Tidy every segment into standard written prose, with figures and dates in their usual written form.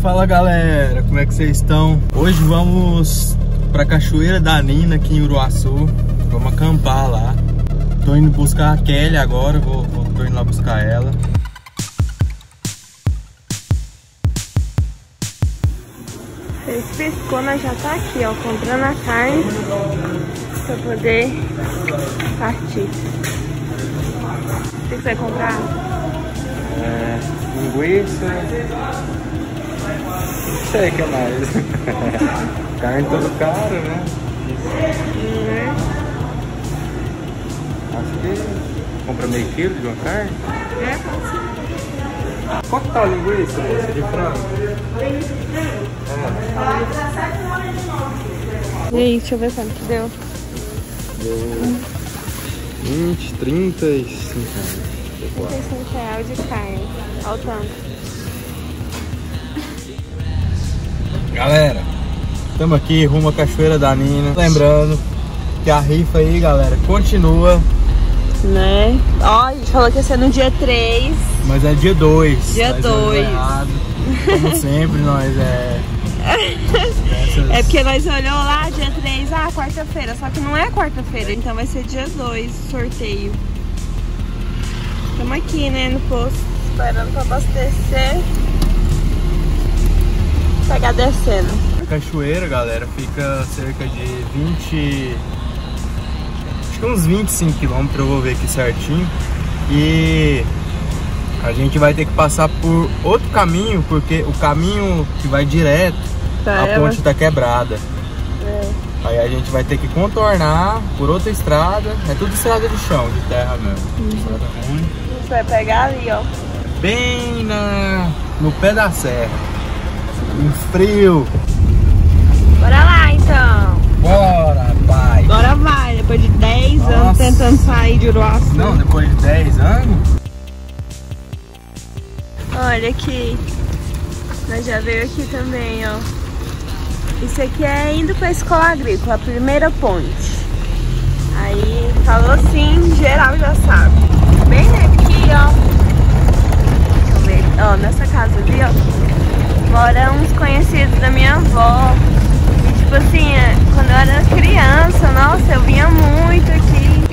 Fala galera, como é que vocês estão? Hoje vamos pra Cachoeira da Nina aqui em Uruaçu. Vamos acampar lá. Tô indo buscar a Kelly agora, tô indo lá buscar ela. Fez pescou, nós já tá aqui, ó, comprando a carne pra poder partir. O que você vai comprar? Linguiça. Não sei o que mais. Carne todo caro, né? Acho que compra meio quilo de uma carne. Pode ser. Quanto tá a linguiça de frango? E aí, deixa eu ver quanto que deu. Deu 20, 35 reais. R$35 de carne. Olha o tanto. Galera, estamos aqui rumo à Cachoeira da Nina. Lembrando que a rifa aí, galera, continua. Né? Ó, a gente falou que ia ser no dia 3. Mas é dia 2. Dia 2. Como sempre, nós É porque nós olhou lá, dia 3, quarta-feira. Só que não é quarta-feira, então vai ser dia 2 o sorteio. Estamos aqui, né, no posto, esperando para abastecer. Pegar descendo. A cachoeira, galera, fica cerca de 20... Acho que uns 25 km, eu vou ver aqui certinho. E a gente vai ter que passar por outro caminho, porque o caminho que vai direto, a ponte tá quebrada. Aí a gente vai ter que contornar por outra estrada. É tudo estrada de chão, de terra mesmo. Estrada ruim. A gente vai pegar ali, ó. Bem no pé da serra. Um frio. Bora lá, então. Bora, pai. Bora vai, depois de 10 anos tentando sair de Uruaçu. Não, depois de 10 anos? Olha aqui. Nós já veio aqui também, ó. Isso aqui é indo pra escola agrícola, a primeira ponte. Aí, falou assim, geral já sabe. Bem aqui, ó. Deixa eu ver. Ó, nessa casa ali, ó, moram uns conhecidos da minha avó. E tipo assim, quando eu era criança, nossa, eu vinha muito aqui.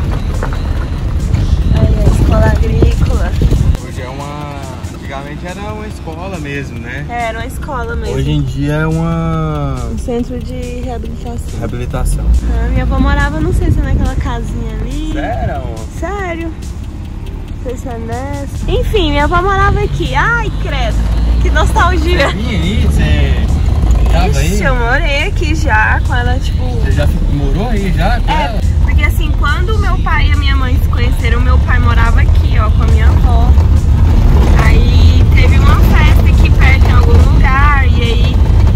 Aí, a escola agrícola. Hoje é antigamente era uma escola mesmo, né? Era uma escola mesmo. Hoje em dia é um centro de reabilitação. Reabilitação. Minha avó morava, não sei se é naquela casinha ali. Sério? Sério. Não sei se é nessa. Enfim, minha avó morava aqui. Ai, credo. Que nostalgia. Você vinha aí? Você tava aí? Eu morei aqui já com ela, tipo... Você já morou aí já com ela? Porque assim, quando meu pai e a minha mãe se conheceram, meu pai morava aqui, ó, com a minha avó. Aí teve uma festa aqui perto em algum lugar, e aí...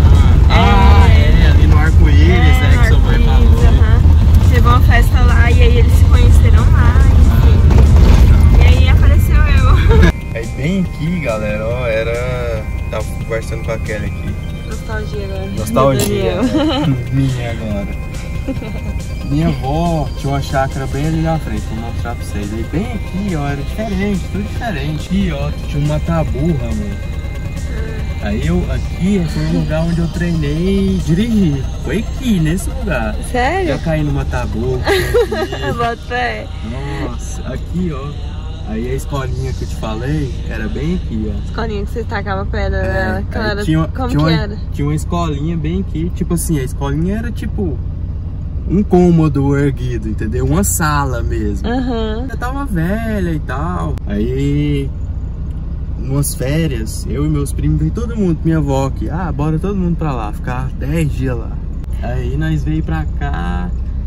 ali no Arco-Íris, né, que sua mãe falou. Teve uma festa lá, e aí eles se conheceram lá, enfim. E aí apareceu eu. Aí bem aqui, galera, ó, tava conversando com a Kelly aqui. Nostalgia agora. Nostalgia. Minha agora. Minha avó tinha uma chácara bem ali na frente, vou mostrar pra vocês. Aí bem aqui, ó, era diferente, tudo diferente. Aqui, ó, tinha uma taburra, amor. Aí aqui foi o lugar onde eu treinei dirigir. Foi aqui, nesse lugar. Sério? Já caí numa taburra. Bota fé. Nossa, aqui, ó. Aí a escolinha que eu te falei, era bem aqui, ó. Escolinha que você tacava pedra dela, que era, como que era? Tinha uma escolinha bem aqui, tipo assim, a escolinha era tipo um cômodo erguido, entendeu? Uma sala mesmo. Já tava velha e tal. Aí, umas férias, eu e meus primos, veio todo mundo, minha avó aqui. Bora todo mundo pra lá, ficar 10 dias lá. Aí nós veio pra cá.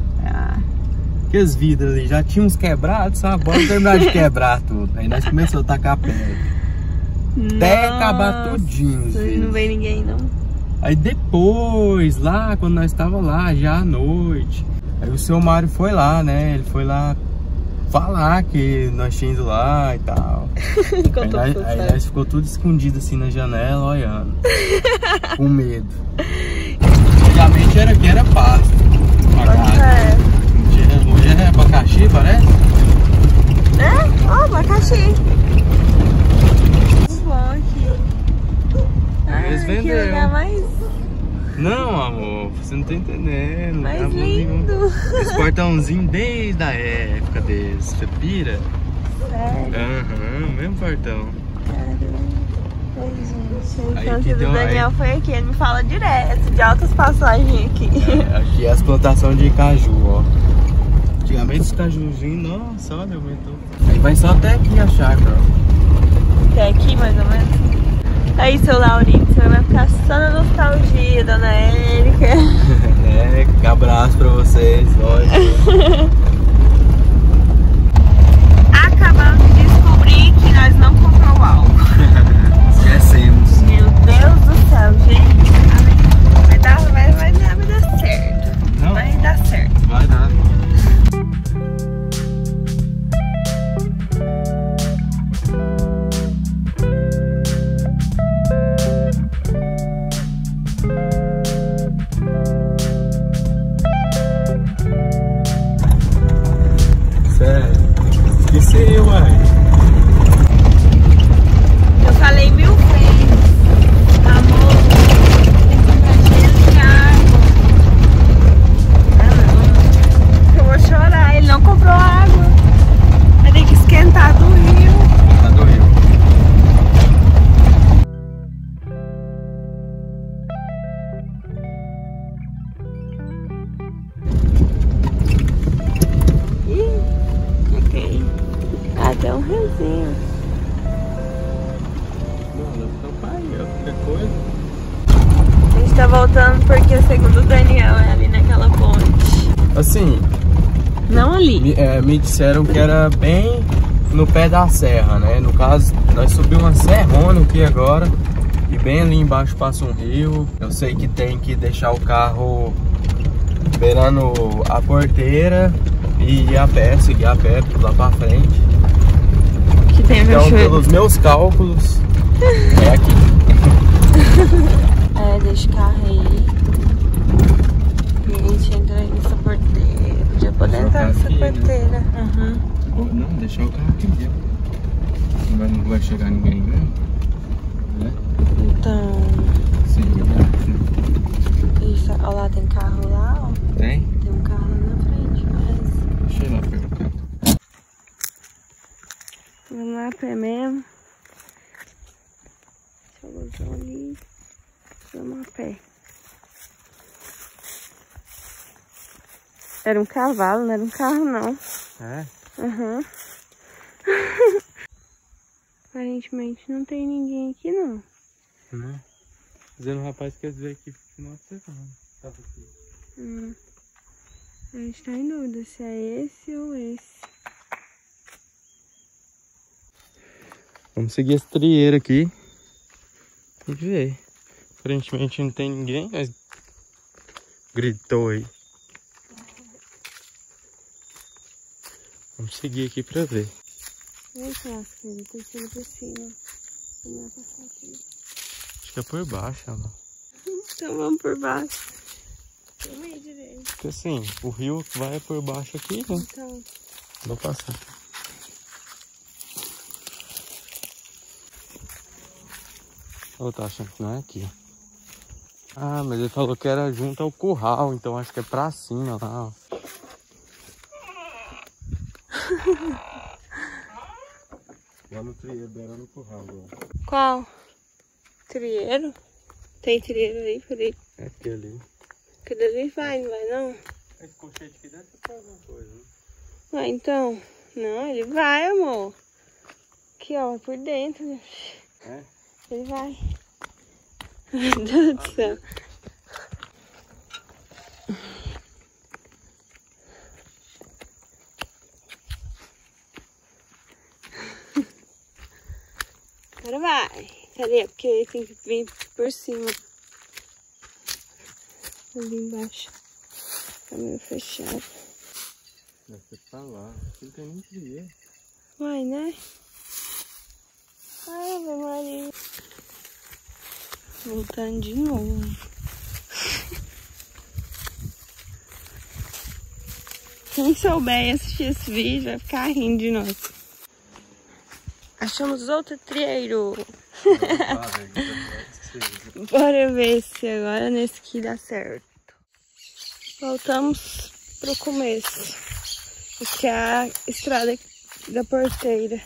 Que as vidas ali já tínhamos quebrado, sabe? Bora terminar de quebrar tudo. Aí nós começamos a tacar pedra. Até acabar tudinho. Não veio ninguém, não. Aí depois, lá, quando nós tava lá, já à noite, aí o seu Mário foi lá, né? Ele foi lá falar que nós tínhamos ido lá e tal. Aí nós ficou tudo escondido assim na janela, olhando. Com medo. Antigamente era aqui, era pasto. Hoje é abacaxi, parece? Abacaxi. Muito bom aqui. Eles Que lugar venderam. mais, Não, amor, você não tá entendendo. mais Tá lindo. esse portãozinho desde a época deles. Você pira? Sério? Aham, mesmo portão. Oi, gente. A Aí infância que do deu- Daniel foi aqui. Ele me fala direto de altas passagens aqui. Aqui é as plantações de caju, ó. Antigamente os cajuzinhos, nossa, olha, aumentou. Aí vai só até aqui a chácara, ó. Até aqui, mais ou menos. Aí, seu Laurito, você vai ficar só na nostalgia, dona Érica. É, abraço pra vocês, lógico. Acabamos de descobrir que nós não compramos álcool. Esquecemos. Meu Deus do céu, gente. Vai dar certo. Não? Vai dar certo. Vai dar. Sério? Esqueci, uai. Eu falei 1000 vezes. Amor, tem que comprar cheiro de água. Ah, não. Eu vou chorar. Ele não comprou água. Vai ter que esquentar do rio. Tá do rio. Ok. Até um riozinho. Não, dá pra tampar aí, ó. Qualquer coisa. A gente tá voltando porque, segundo o Daniel, é ali naquela ponte. Assim, Não ali. me disseram que era bem no pé da serra, né? No caso, nós subimos uma serrona aqui agora. E bem ali embaixo passa um rio. Eu sei que tem que deixar o carro beirando a porteira e ir a pé, seguir a pé lá pra frente. Que tem a Então, cachoeira. pelos meus cálculos, é aqui. É, deixa o carro aí. E a gente entra aí nessa porteira. Já pode Deixa o entrar carro nessa aqui, né? porteira. Uhum. Não, deixar o carro aqui mesmo. Não vai chegar ninguém, né? Então, Sim, isso, ó lá, tem carro lá, ó. tem? Tem um carro lá na frente, mas... Deixa eu ir lá perguntar. Vamos lá, pé mesmo. Deixa eu ali. Vamos a pé. Era um cavalo, não era um carro, não. É? Uhum. Aparentemente não tem ninguém aqui, não. Né? Dizendo o rapaz que quer dizer aqui final de semana. Tava aqui. A gente tá em dúvida se é esse ou esse. Vamos seguir esse trieiro aqui e ver. Aparentemente não tem ninguém, mas gritou aí. Vamos seguir aqui pra ver. Vem cá, filho, tem que ir por cima. Não vai passar aqui. Acho que é por baixo, ó. Então vamos por baixo. Tem meio direito. Porque assim, o rio vai por baixo aqui, né? Então, Vou passar. Eu tô achando que não é aqui. Ah, mas ele falou que era junto ao curral, então acho que é pra cima lá, ó. Lá no trieiro, beirando o curral agora. qual? Trieiro? Tem trieiro aí, peraí. É aquele. Cadê ele? Vai, não vai não? Esse colchete aqui deve ser pra alguma coisa, né? Vai então. Não, ele vai, amor. Aqui, ó, vai por dentro. Né? É? Ele vai. Meu Deus do céu. Agora vai. Cadê? Porque tem que vir por cima. Ali embaixo. Tá meio fechado. Deve ser pra lá. Não tem nem trieiro. Vai, né? Ai, Ave Maria. Voltando de novo. Quem souber e assistir esse vídeo vai ficar rindo de nós. Achamos outro trieiro. certeza. Bora ver se agora nesse aqui dá certo. Voltamos pro começo. Aqui é a estrada da porteira.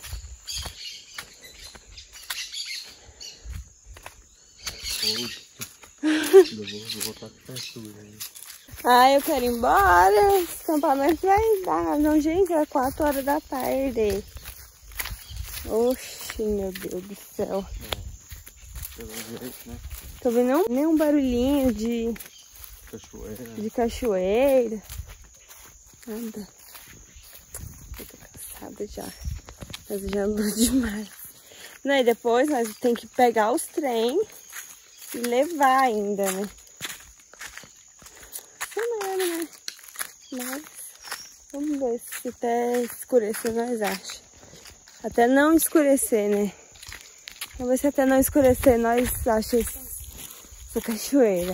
Vou voltar com textura aí. Ah, eu quero ir embora. Esse acampamento vai dar. Não, gente, é 4 horas da tarde. Oxi, meu Deus do céu. Pelo jeito, né? Tô vendo nenhum barulhinho de cachoeira. Nada. Eu tô cansada já. Mas já andou demais. Não, e depois nós temos que pegar os trem e levar ainda, né? Semana, né? Mas vamos ver se até escurecer nós achamos. Até não escurecer, né? Vamos ver se até não escurecer nós achamos essa cachoeira.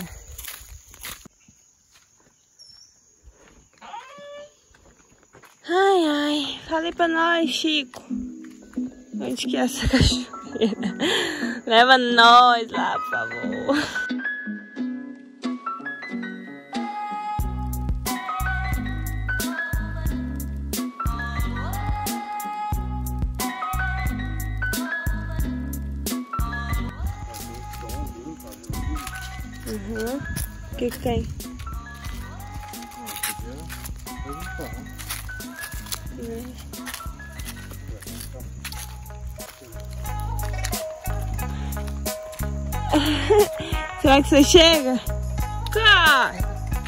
Ai, ai. Falei pra nós, Chico. Onde que é essa cachoeira? Leva nós lá, por favor. Uhum. O que que tem? Será que você chega? Cai!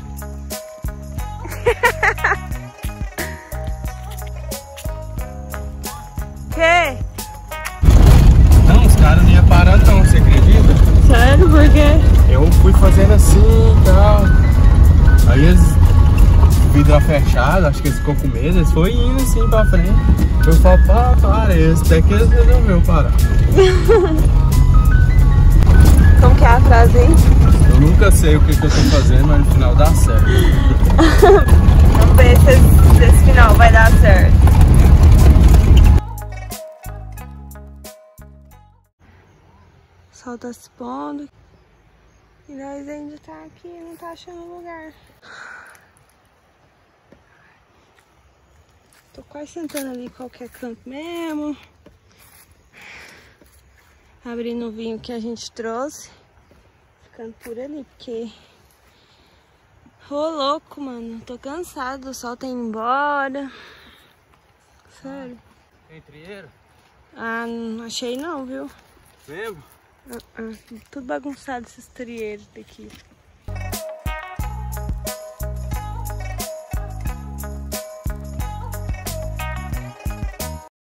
Que? Não, os caras não iam parar não, você acredita? Sério? Por quê? Eu fui fazendo assim e tal. Aí eles, vidro fechado, acho que eles ficou com medo, eles foram indo assim pra frente. Eu falo, para, esse até que eles resolveram parar. Como que é a frase, hein? Eu nunca sei o que eu tô fazendo, mas no final dá certo. Vamos ver se esse final vai dar certo. O sol tá se pondo. E nós ainda tá aqui, não tá achando lugar. Tô quase sentando ali em qualquer canto mesmo. Abrindo o vinho que a gente trouxe. Ficando por ali, porque... Ô, louco, mano. Tô cansado, o sol tá indo embora. Sério. Tem trieiro? Ah, não achei não, viu? Mesmo? Tudo bagunçado esses trieiros daqui.